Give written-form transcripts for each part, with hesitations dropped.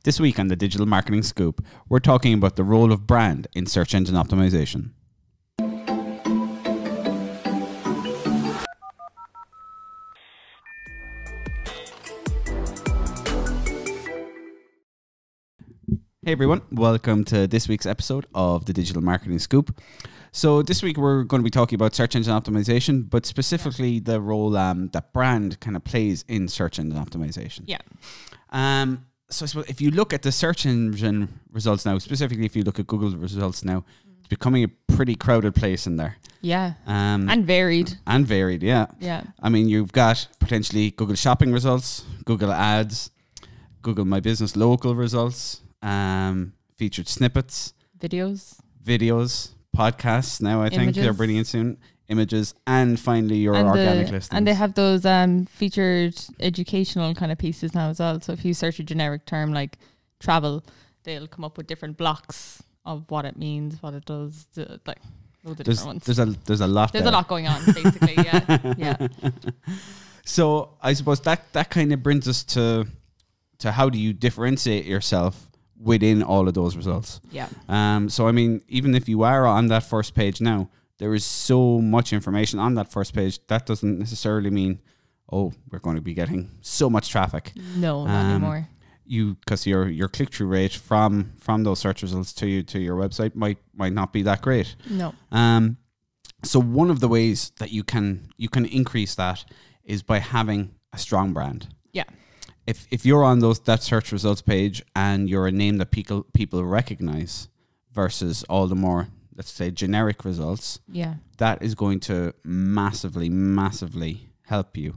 This week on the Digital Marketing Scoop, we're talking about the role of brand in search engine optimization. Hey everyone, welcome to this week's episode of the Digital Marketing Scoop. So this week we're going to be talking about search engine optimization, but specifically the role that brand kind of plays in search engine optimization. Yeah. So I suppose if you look at the search engine results now, specifically if you look at Google results now, it's becoming a pretty crowded place in there. Yeah. And varied. And varied, yeah. Yeah. I mean, you've got potentially Google Shopping results, Google Ads, Google My Business Local results, featured snippets, videos, podcasts now, I think they're bringing in soon, images, and finally your organic listings. And they have those featured educational kind of pieces now as well. So if you search a generic term like travel, they'll come up with different blocks of what it means, what it does, like loads of different ones. There's a lot going on, basically, yeah. So I suppose that kind of brings us to how do you differentiate yourself within all of those results. Yeah. So I mean, even if you are on that first page now, there is so much information on that first page. That doesn't necessarily mean, oh, we're going to be getting so much traffic. No, not anymore. Because your click-through rate from those search results to your website might not be that great. No. So one of the ways that you can increase that is by having a strong brand. Yeah. If you're on that search results page and you're a name that people recognize versus all the more, let's say, generic results, yeah, that is going to massively help you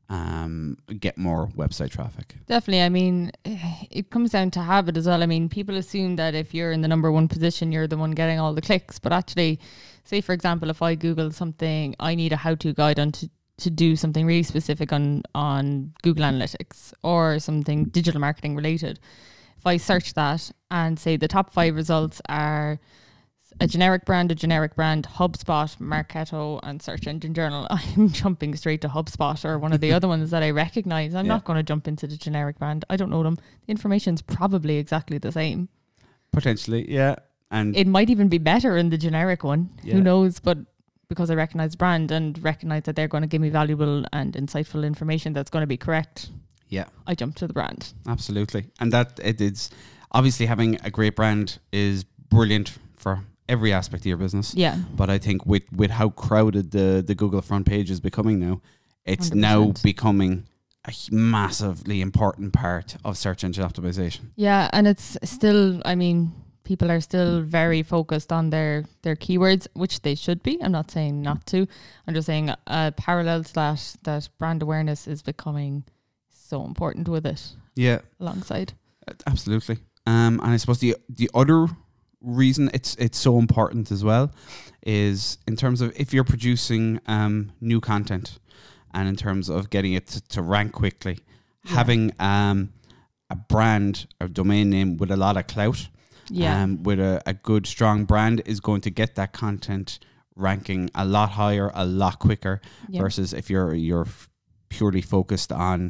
get more website traffic. Definitely. I mean, it comes down to habit as well. I mean, people assume that if you're in the number one position, you're the one getting all the clicks. But actually, say, for example, if I Google something, I need a how-to guide on to do something really specific on Google Analytics or something digital marketing related. If I search that and say the top 5 results are a generic brand, HubSpot, Marketo, and Search Engine Journal, I'm jumping straight to HubSpot or one of the other ones that I recognize. I'm not going to jump into the generic brand. I don't know them. The information's probably exactly the same. Potentially, yeah. And it might even be better in the generic one. Yeah. Who knows? But because I recognize brand and recognize that they're going to give me valuable and insightful information that's going to be correct, yeah, I jump to the brand. Absolutely. And that it's obviously having a great brand is brilliant for every aspect of your business. Yeah. But I think with how crowded the Google front page is becoming now, it's 100%. Now becoming a massively important part of search engine optimization. Yeah, and it's still, I mean, people are still very focused on their keywords, which they should be. I'm not saying not to. I'm just saying parallel to that brand awareness is becoming so important with it. Yeah. Alongside. Absolutely. And I suppose the other reason it's so important as well is in terms of if you're producing new content and in terms of getting it to rank quickly, having a brand or domain name with a lot of clout, with a good strong brand is going to get that content ranking a lot higher, a lot quicker versus if you're purely focused on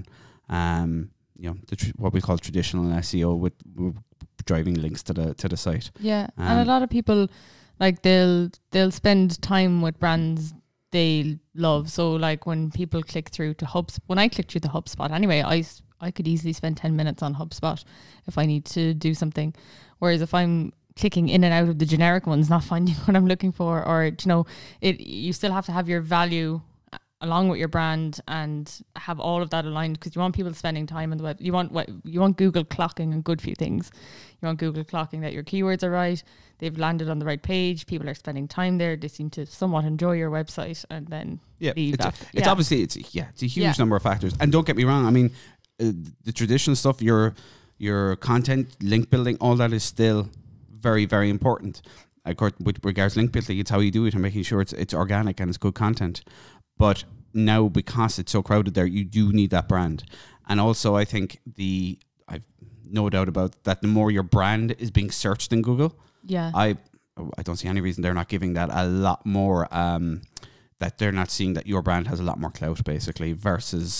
what we call traditional SEO with driving links to the site. Yeah, and a lot of people like they'll spend time with brands they love. So like when people click through to when I click through the HubSpot anyway, I could easily spend 10 minutes on HubSpot if I need to do something. Whereas if I'm clicking in and out of the generic ones, not finding what I'm looking for, or you still have to have your value along with your brand and have all of that aligned, because you want people spending time on the web. You want Google clocking a good few things. You want Google clocking that your keywords are right, they've landed on the right page, people are spending time there, they seem to somewhat enjoy your website, and then it's obviously it's a huge number of factors. And don't get me wrong, I mean the traditional stuff, your content, link building, all that is still very, very important. Of course, with regards to link building, it's how you do it and making sure it's organic and it's good content. But now, because it's so crowded there, you do need that brand. And also, I think I've no doubt about that, the more your brand is being searched in Google, I don't see any reason they're not giving that a lot more, that they're not seeing that your brand has a lot more clout, basically, versus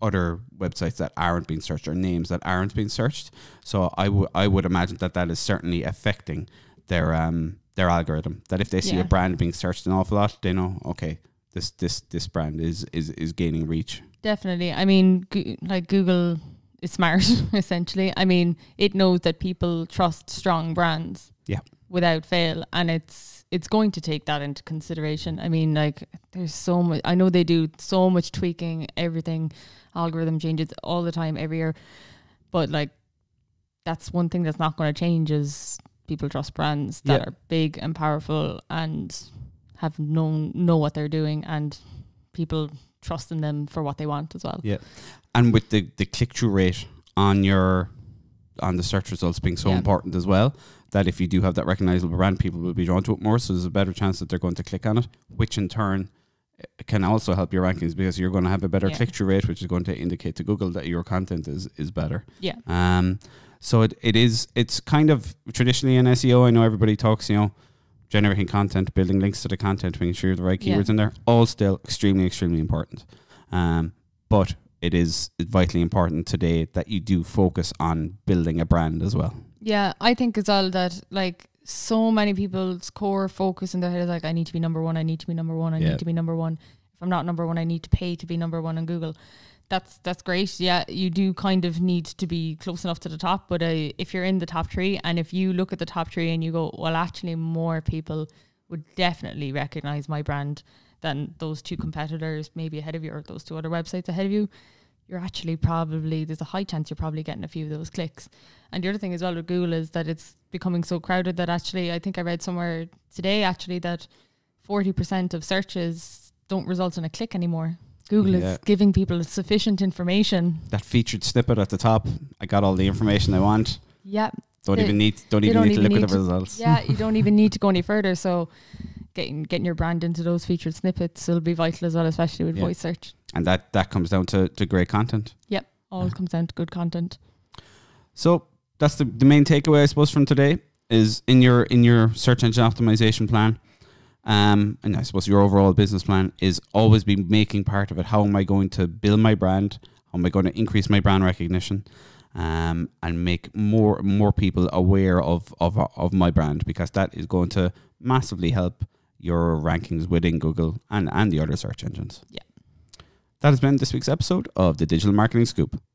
other websites that aren't being searched or names that aren't being searched. So I would imagine that is certainly affecting their algorithm. That if they see a brand being searched an awful lot, they know, okay, this brand is gaining reach. Definitely. I mean, like Google is smart, essentially. I mean, it knows that people trust strong brands without fail, and it's going to take that into consideration. I mean, like, there's so much, I know they do so much tweaking, everything, algorithm changes all the time, every year, but like, that's one thing that's not going to change is people trust brands that are big and powerful and have know what they're doing, and people trust in them for what they want as well. Yeah. And with the click-through rate on the search results being so important as well, that if you do have that recognizable brand, people will be drawn to it more, so there's a better chance that they're going to click on it, which in turn can also help your rankings, because you're going to have a better click-through rate, which is going to indicate to Google that your content is better. So it's kind of traditionally in SEO, I know everybody talks, generating content, building links to the content, making sure you have the right keywords in there, all still extremely, extremely important. But it is vitally important today that you do focus on building a brand as well. Yeah, I think as well that like so many people's core focus in their head is like, I need to be number one, I need to be number one, I need to be number one. If I'm not number one, I need to pay to be number one on Google. That's great. Yeah, you do kind of need to be close enough to the top, but if you're in the top three, and if you look at the top three and you go, well, actually more people would definitely recognize my brand than those two competitors maybe ahead of you, or those two other websites ahead of you, you're actually there's a high chance you're probably getting a few of those clicks. And the other thing as well with Google is that it's becoming so crowded that actually, I think I read somewhere today actually that 40% of searches don't result in a click anymore. Google is giving people sufficient information. That featured snippet at the top, I got all the information I want. Yeah. Don't even need to look at the results. Yeah, you don't even need to go any further. So getting your brand into those featured snippets will be vital as well, especially with voice search. And that comes down to great content. Yep, all comes down to good content. So that's the main takeaway, I suppose, from today is in your search engine optimization plan. And I suppose your overall business plan is always be making part of it. How am I going to build my brand? How am I going to increase my brand recognition? And make more people aware of my brand, because that is going to massively help your rankings within Google and the other search engines. Yeah. That has been this week's episode of the Digital Marketing Scoop.